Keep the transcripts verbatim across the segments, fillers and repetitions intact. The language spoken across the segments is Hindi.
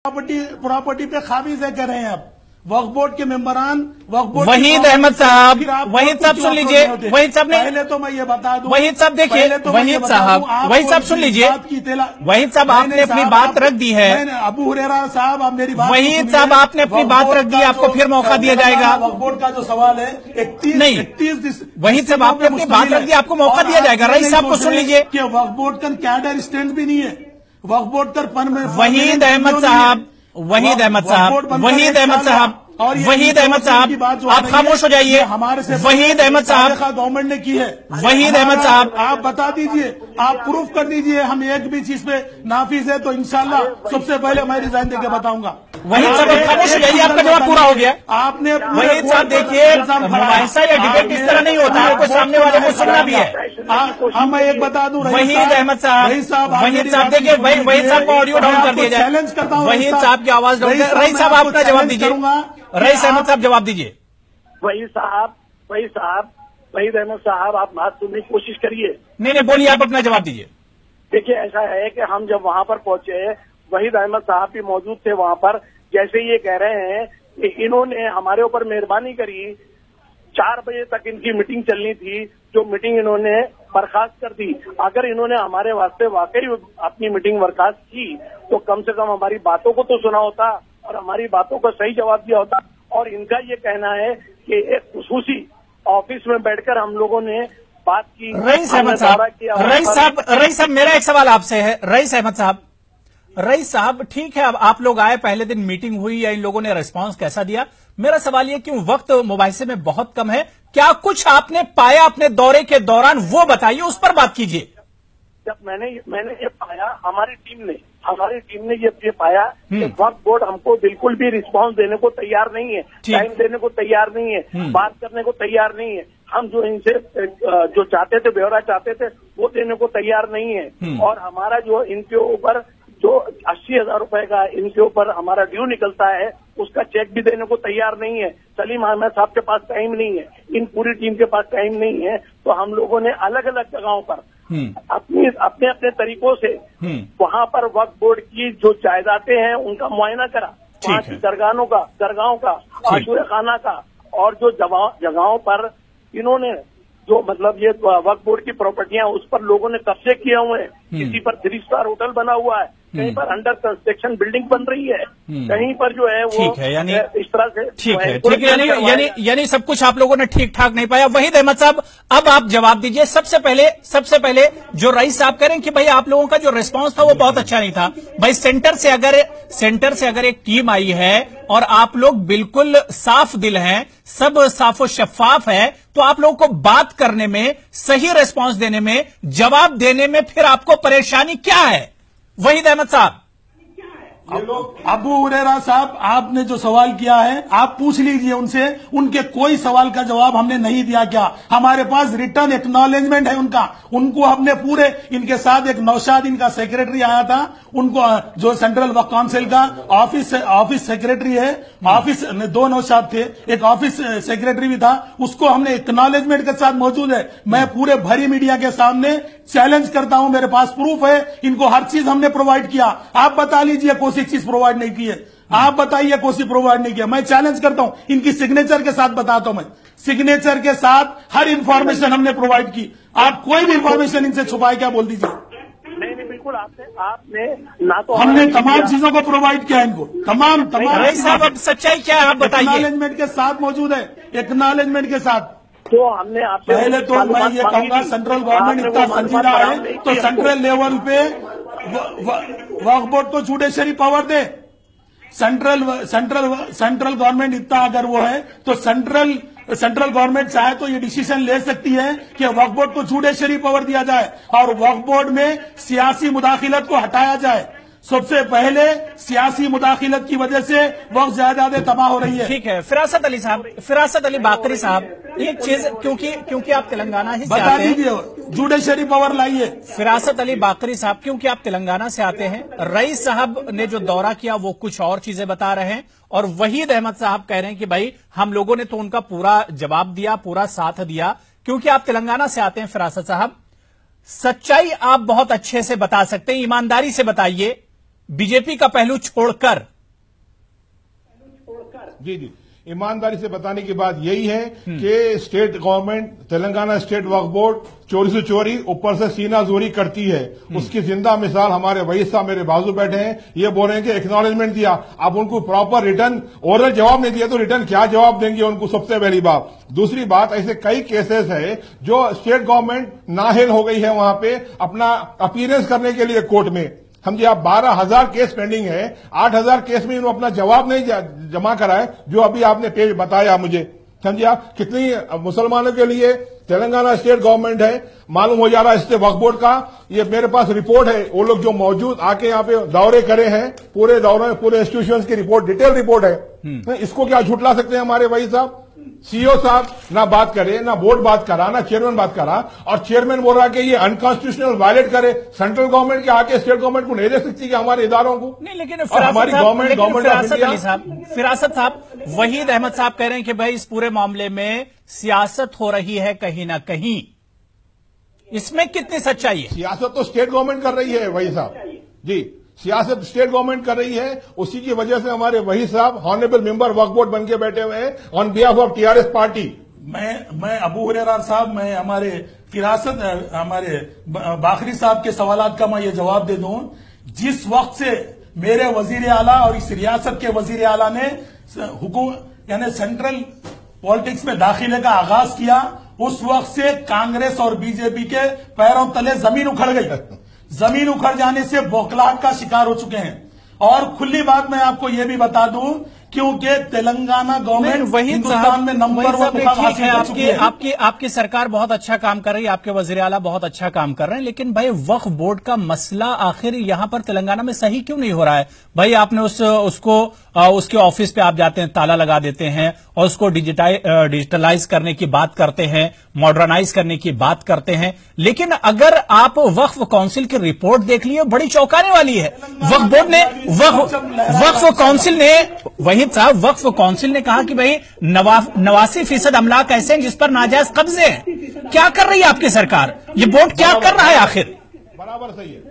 प्रॉपर्टी प्रॉपर्टी पे खामिज है कह रहे हैं आप। वक्फ बोर्ड के मेंबरान वक्फ बोर्ड वहीद अहमद साहब, वहीद साहब सुन लीजिए, वहीद साहब ने पहले तो मैं ये बता दूं, वहीद साहब देखिए, तो वहीद साहब वहीद साहब सुन लीजिए, वहीद साहब आपने अपनी बात रख दी है। अबू हुरैरा साहब आप मेरी बात, वहीद साहब आपने अपनी बात रख दी, आपको फिर मौका दिया जाएगा। वक्फ बोर्ड का जो सवाल है इकतीस नहीं, इकतीस वहीद साहब आपने अपनी बात रख दी, आपको मौका दिया जाएगा। रईस साहब को सुन लीजिए कि वक्फ बोर्ड का कैडर स्ट्रेंथ भी नहीं है, वक्फ बोर्ड का पन में वहीद अहमद साहब, वहीद अहमद साहब, वहीद अहमद साहब, वहीद अहमद साहब, आप खामोश हो जाइए। हमारे से वहीद अहमद साहब, गवर्नमेंट ने की है। वहीद अहमद साहब, आप बता दीजिए, आप प्रूफ कर दीजिए हम एक भी चीज पे नाफिज है तो इंशाल्लाह सबसे पहले मैं रिजाइन देके बताऊंगा। वहीद साहब आप खामोश हो जाइए, आपका जवाब पूरा हो गया। आपने वहीद साहब देखिए, मुबाहिसा या डिबेट इस तरह नहीं होता, आपको सामने वाले को सुनना भी है। हाँ मैं एक बता दूं, वहीद अहमद साहब, वहीद साहब देखिए, वहीद साहब को ऑडियो डाउन कर दिया जाए, चैलेंज करता हूँ वहीद साहब की आवाज डाउन कर। रईस साहब आप अपना जवाब दीजिए, रईस अहमद साहब जवाब दीजिए। वहीद साहब, वहीद साहब, वहीद अहमद साहब, आप बात सुनने की कोशिश करिए। नहीं नहीं बोलिए, आप अपना जवाब दीजिए। देखिए ऐसा है कि हम जब वहां पर पहुंचे, वहीद अहमद साहब भी मौजूद थे वहां पर। जैसे ये कह रहे हैं कि इन्होंने हमारे ऊपर मेहरबानी करी, चार बजे तक इनकी मीटिंग चलनी थी, जो मीटिंग इन्होंने बर्खास्त कर दी। अगर इन्होंने हमारे वास्ते वाकई अपनी मीटिंग बर्खास्त की तो कम से कम हमारी बातों को तो सुना होता और हमारी बातों का सही जवाब दिया होता। और इनका ये कहना है कि एक खुसूसी ऑफिस में बैठकर हम लोगों ने बात की। रईस अहमद साहब, रईस साहब, रईस साहब मेरा एक सवाल आपसे है। रईस अहमद साहब, रईस साहब ठीक है, अब आप लोग आए, पहले दिन मीटिंग हुई या इन लोगों ने रिस्पांस कैसा दिया? मेरा सवाल ये क्यों वक्त मुबाहिसे में बहुत कम है, क्या कुछ आपने पाया अपने दौरे के दौरान, वो बताइए, उस पर बात कीजिए। जब मैंने मैंने ये पाया, हमारी टीम ने हमारी टीम ने ये ये पाया कि वक्फ बोर्ड हमको बिल्कुल भी रिस्पांस देने को तैयार नहीं है, टाइम देने को तैयार नहीं है, बात करने को तैयार नहीं है। हम जो इनसे जो चाहते थे, ब्यौरा चाहते थे, वो देने को तैयार नहीं है। और हमारा जो इनके ऊपर जो अस्सी हजार रुपए का इनके ऊपर हमारा ड्यू निकलता है, उसका चेक भी देने को तैयार नहीं है। सलीम अहमद साहब के पास टाइम नहीं है, इन पूरी टीम के पास टाइम नहीं है। तो हम लोगों ने अलग अलग जगहों पर अपनी अपने अपने तरीकों से वहां पर वक्फ बोर्ड की जो जायदादें हैं उनका मुआयना करा, वहाँ की दरगाहों का दरगाहों का आशूरा खाना का, और जो जगहों पर इन्होंने जो मतलब ये वक्फ बोर्ड की प्रॉपर्टियां, उस पर लोगों ने कब्जे किए हुए हैं। किसी पर थ्री स्टार होटल बना हुआ है, कहीं पर अंडर कंस्ट्रक्शन बिल्डिंग बन रही है, कहीं पर जो है वो ठीक है, यानी इस तरह से ठीक है, ठीक है, यानी यानी यानी सब कुछ आप लोगों ने ठीक ठाक नहीं पाया। वहीद अहमद साहब, अब आप जवाब दीजिए। सबसे पहले सबसे पहले जो रईस साहब कह रहे हैं कि भाई आप लोगों का जो रिस्पांस था वो बहुत अच्छा नहीं था। भाई सेंटर से अगर सेंटर से अगर एक टीम आई है और आप लोग बिल्कुल साफ दिल हैं, सब साफो शफाफ है, तो आप लोगों को बात करने में, सही रिस्पांस देने में, जवाब देने में फिर आपको परेशानी क्या है? वहीद अहमद साहब, अबू हुरैरा साहब, आपने जो सवाल किया है आप पूछ लीजिए उनसे, उनके कोई सवाल का जवाब हमने नहीं दिया क्या? हमारे पास रिटर्न एक्नॉलेजमेंट है उनका, उनको हमने पूरे, इनके साथ एक नौशाद इनका सेक्रेटरी आया था, उनको जो सेंट्रल वक्फ काउंसिल का ऑफिस ऑफिस सेक्रेटरी है, ऑफिस दो नौशाद थे, एक ऑफिस सेक्रेटरी भी था, उसको हमने एक्नॉलेजमेंट के साथ मौजूद है। मैं पूरे भरी मीडिया के सामने चैलेंज करता हूं, मेरे पास प्रूफ है, इनको हर चीज हमने प्रोवाइड किया। आप बता लीजिए कौन सी चीज प्रोवाइड नहीं की है, आप बताइए कौन सी प्रोवाइड नहीं किया। मैं चैलेंज करता हूं, इनकी सिग्नेचर के साथ बताता हूं, मैं सिग्नेचर के साथ हर इंफॉर्मेशन हमने प्रोवाइड की। आप कोई भी इंफॉर्मेशन इनसे छुपाए क्या, बोल दीजिए। नहीं नहीं बिल्कुल, आपने आपने ना तो हमने तमाम चीजों को प्रोवाइड किया इनको, तमाम तमाम। रईस साहब अब सच्चाई क्या है आप बताइए। एक्नॉलेजमेंट के साथ मौजूद है, एक्नॉलेजमेंट के साथ। तो हमने आपसे पहले तो मैं ये कहूंगा, सेंट्रल गवर्नमेंट इतना संजीदा है तो सेंट्रल लेवल पे वक्फ बोर्ड को जुडिशरी पावर दे। सेंट्रल सेंट्रल सेंट्रल गवर्नमेंट इतना अगर वो है तो सेंट्रल सेंट्रल गवर्नमेंट चाहे तो ये डिसीजन ले सकती है कि वक्फ बोर्ड को जुडिशरी पावर दिया जाए और वक्फ बोर्ड में सियासी मुदाखिलत को हटाया जाए। सबसे पहले सियासी मुदाखिलत की वजह से वक्त जायदादें तबाह हो रही है। ठीक है, फिरासत अली साहब, फिरासत अली बाकरी साहब, एक चीज, क्योंकि क्योंकि आप तेलंगाना ही से बता आते हैं, दीजिए जुडिशरी पावर लाइए। फिरासत अली बाकरी साहब, क्योंकि आप तेलंगाना से आते हैं, रईस साहब ने जो दौरा किया वो कुछ और चीजें बता रहे हैं और वहीद अहमद साहब कह रहे हैं कि भाई हम लोगों ने तो उनका पूरा जवाब दिया, पूरा साथ दिया। क्योंकि आप तेलंगाना से आते हैं फिरासत साहब, सच्चाई आप बहुत अच्छे से बता सकते हैं, ईमानदारी से बताइए। बीजेपी का पहलू छोड़कर जी जी, ईमानदारी से बताने की बात यही है कि state government, Telangana state Waqf board चोरी से चोरी, ऊपर से सीना जोरी करती है। उसकी जिंदा मिसाल हमारे वहीद साहब मेरे बाजू बैठे हैं, ये बोल रहे हैं कि एक्नॉलेजमेंट दिया, आप उनको प्रॉपर रिटर्न ओरल जवाब नहीं दिया तो रिटर्न क्या जवाब देंगे उनको, सबसे पहली बात। दूसरी बात, ऐसे कई केसेस है जो स्टेट गवर्नमेंट नाहिल हो गई है वहां पे अपना अपीयरेंस करने के लिए कोर्ट में। समझिए आप, बारह हजार केस पेंडिंग है, आठ हजार केस में इन्होंने अपना जवाब नहीं जमा कराए, जो अभी आपने पेज बताया मुझे। समझिए आप, कितनी मुसलमानों के लिए तेलंगाना स्टेट गवर्नमेंट है, मालूम हो जा रहा है इससे वक्फ बोर्ड का। ये मेरे पास रिपोर्ट है, वो लोग जो मौजूद आके यहाँ पे दौरे करे हैं, पूरे दौरे में पूरे इंस्टीट्यूशंस की रिपोर्ट, डिटेल रिपोर्ट है। इसको क्या झुटला सकते हैं हमारे वही साहब? सीईओ साहब ना बात करे, ना बोर्ड बात करा, ना चेयरमैन बात करा, और चेयरमैन बोल रहा है कि ये अनकॉन्स्टिट्यूशनल वायलेट करे। सेंट्रल गवर्नमेंट के आके स्टेट गवर्नमेंट को नहीं दे सकती कि हमारे इदारों को नहीं, लेकिन हमारी गवर्नमेंट गवर्नमेंट ऑफ इंडिया साहब, फिरासत साहब, वहीद अहमद साहब कह रहे हैं कि भाई इस पूरे मामले में सियासत हो रही है कहीं ना कहीं, इसमें कितनी सच्चाई है? सियासत तो स्टेट गवर्नमेंट कर रही है वही साहब जी, सियासत स्टेट गवर्नमेंट कर रही है। उसी की वजह से हमारे वही साहब हॉनरेबल मेंबर वक्फ बोर्ड बन के बैठे हुए हैं on behalf of TRS party. मैं मैं अबू हुरैरा साहब, मैं हमारे फिरासत हमारे बाखरी साहब के सवालात का मैं ये जवाब दे दूं। जिस वक्त से मेरे वजीर आला और इस रियासत के वजीर आला ने हुकूम यानी सेंट्रल पॉलिटिक्स में दाखिले का आगाज किया, उस वक्त से कांग्रेस और बीजेपी के पैरों तले जमीन उखड़ गई। जमीन उखड़ जाने से बौखलाहट का शिकार हो चुके हैं। और खुली बात मैं आपको यह भी बता दूं, क्योंकि तेलंगाना गवर्नमेंट हिंदुस्तान में नंबर वन मुकाम हासिल कर चुकी है। आपकी आपकी सरकार बहुत अच्छा काम कर रही है, आपके वजीर आला बहुत अच्छा काम कर रहे हैं, लेकिन भाई वक्फ बोर्ड का मसला आखिर यहां पर तेलंगाना में सही क्यों नहीं हो रहा है? भाई आपने उस उसको उसके ऑफिस पे आप जाते हैं, ताला लगा देते हैं और उसको डिजिटलाइज करने की बात करते हैं, मॉडर्नाइज करने की बात करते हैं, लेकिन अगर आप वक्फ काउंसिल की रिपोर्ट देख लिए, बड़ी चौंकाने वाली है। वक्फ बोर्ड ने वक्फ वक्फ काउंसिल ने वहीद साहब वक्फ काउंसिल ने कहा कि भाई नवासी फीसद अमलाक ऐसे हैं जिस पर नाजायज कब्जे हैं। क्या कर रही है आपकी सरकार? ये बोर्ड क्या कर रहा है आखिर? बराबर सही है,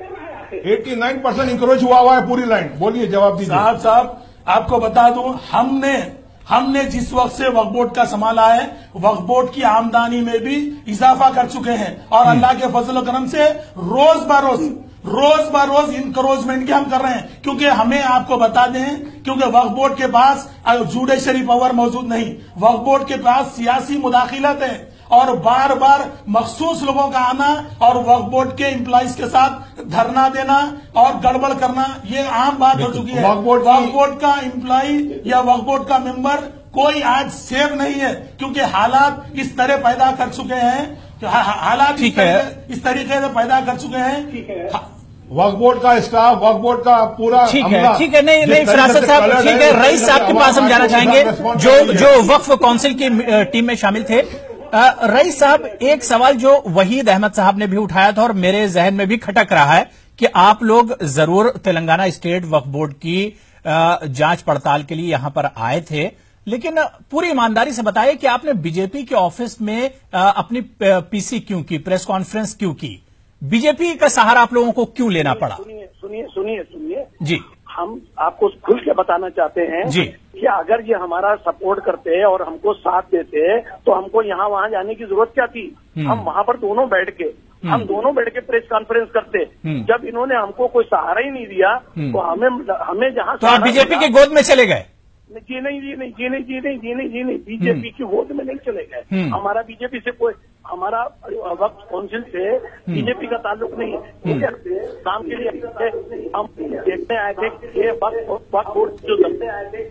नवासी परसेंट इंक्रोच हुआ हुआ है पूरी लाइन। बोलिए, जवाब दीजिए। साहब साहब आपको बता दूं, हमने हमने जिस वक्त से वक्फ बोर्ड का संभाला है, वक्फ बोर्ड की आमदनी में भी इजाफा कर चुके हैं, और अल्लाह के फजल करम से रोज बरोज रोज बरोज इनक्रोचमेंट के हम कर रहे हैं। क्योंकि हमें आपको बता दें, क्योंकि वक्फ बोर्ड के पास जुडिशरी पावर मौजूद नहीं, वक्फ बोर्ड के पास सियासी मुदाखिलत है, और बार बार मखसूस लोगों का आना और वक्फ बोर्ड के एम्प्लॉइज के साथ धरना देना और गड़बड़ करना, ये आम बात हो चुकी है। वक्फ बोर्ड का एम्प्लॉय या वक्फ बोर्ड का मेंबर कोई आज सेफ नहीं है, क्योंकि हालात इस तरह पैदा कर चुके हैं, हालात इस तरीके से पैदा कर चुके हैं। वक्फ बोर्ड का स्टाफ, वक्फ बोर्ड का पूरा ठीक है, ठीक है, नहीं नहीं फिरासत साहब, ठीक है, रईस साहब के पास हम जाना चाहेंगे जो जो वक्फ काउंसिल की टीम में शामिल थे। रईस साहब, एक सवाल जो वहीद अहमद साहब ने भी उठाया था और मेरे जहन में भी खटक रहा है कि आप लोग जरूर तेलंगाना स्टेट वक्फ बोर्ड की जांच पड़ताल के लिए यहां पर आए थे, लेकिन पूरी ईमानदारी से बताइए कि आपने बीजेपी के ऑफिस में अपनी पीसी क्यों की, प्रेस कॉन्फ्रेंस क्यों की? बीजेपी का सहारा आप लोगों को क्यों लेना पड़ा? सुनिए सुनिए सुनिए सुनिए जी, हम आपको खुल के बताना चाहते हैं जी कि अगर ये हमारा सपोर्ट करते और हमको साथ देते तो हमको यहाँ वहाँ जाने की जरूरत क्या थी? हम वहाँ पर दोनों बैठ के हम दोनों बैठ के प्रेस कॉन्फ्रेंस करते। जब इन्होंने हमको कोई सहारा ही नहीं दिया तो हमें हमें जहाँ तो आप बीजेपी की गोद में चले गए? जी नहीं जी नहीं जी नहीं जी नहीं जी नहीं जी नहीं बीजेपी की गोद में नहीं चले गए। हमारा बीजेपी से कोई, हमारा वक्फ काउंसिल से बीजेपी का ताल्लुक नहीं है। काम के लिए हम देखने आए थे कि वक्फ बोर्ड जो धंधे आए थे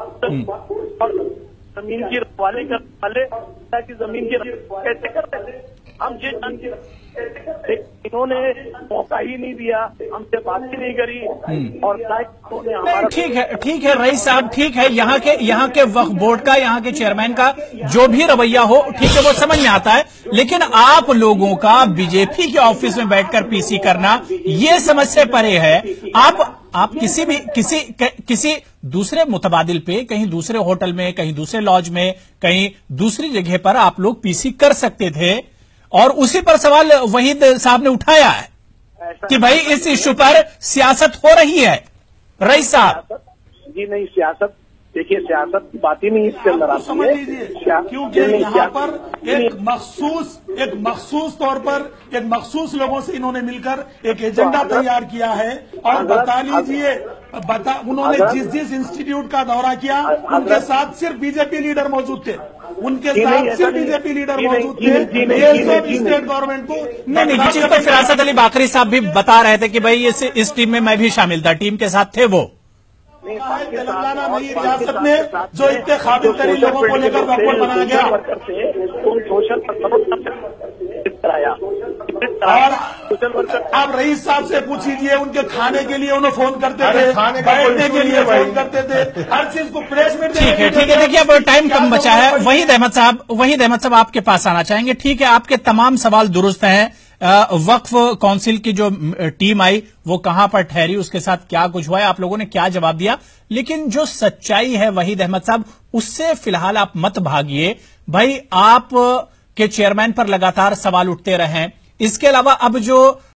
जमीन की रखवाले करने वाले की जमीन की कैसे करते थे, हम ये जानते, इन्होंने मौका ही नहीं दिया, हमसे बात ही नहीं करी, और नहीं, ठीक है, ठीक है रईस साहब, ठीक है, यहाँ के यहाँ के वक्फ बोर्ड का, यहाँ के चेयरमैन का जो भी रवैया हो, ठीक है, वो समझ में आता है, लेकिन आप लोगों का बीजेपी के ऑफिस में बैठकर पीसी करना, ये समझ से परे है। आप आप किसी भी किसी किसी दूसरे मुतबादिल पे, कहीं दूसरे होटल में, कहीं दूसरे लॉज में, कहीं दूसरी जगह पर आप लोग पीसी कर सकते थे, और उसी पर सवाल वहीद साहब ने उठाया है कि भाई इस इश्यू पर सियासत हो रही है। रईस साहब जी नहीं, सियासत देखिए सियासत की बात ही नहीं इसके अंदर आती समझ है। लीजिए, क्या- क्योंकि नहीं, यहाँ क्या- पर एक मखसूस एक मखसूस तौर पर एक मखसूस लोगों से इन्होंने मिलकर एक एजेंडा तैयार किया है। और बता लीजिए, बता उन्होंने जिस जिस इंस्टीट्यूट का दौरा किया उनके साथ सिर्फ बीजेपी लीडर मौजूद थे, उनके जी नहीं, साथ ऐसा सिर्फ नहीं। बीजेपी लीडर जी नहीं, मौजूद जी नहीं, थे। जी नहीं, ये जी नहीं, सब जी नहीं। स्टेट गवर्नमेंट को नहीं नहीं जिस तो फिरासत अली बाकरी साहब भी बता रहे थे कि भाई इस इस टीम में मैं भी शामिल था, टीम के साथ थे वो। तेलंगाना नई रियासत में जो इतने काबिल तरीन लोगों को लेकर वक्फ बनाया गया सोशल कराया और आप रईस साहब से पूछ लीजिए, उनके खाने के लिए उन्हें फोन करते थे, खाने का बैठने कोई के लिए भाई। फोन करते थे, हर चीज को प्रेस में ठीक है ठीक है देखिए अब टाइम कम बचा है। वहीद अहमद साहब वहीद अहमद साहब आपके पास आना चाहेंगे। ठीक है, आपके तमाम सवाल दुरुस्त हैं। वक्फ काउंसिल की जो टीम आई वो कहां पर ठहरी, उसके साथ क्या कुछ हुआ है, आप लोगों ने क्या जवाब दिया, लेकिन जो सच्चाई है वहीद अहमद साहब उससे फिलहाल आप मत भागिए। भाई आप के चेयरमैन पर लगातार सवाल उठते रहे, इसके अलावा अब जो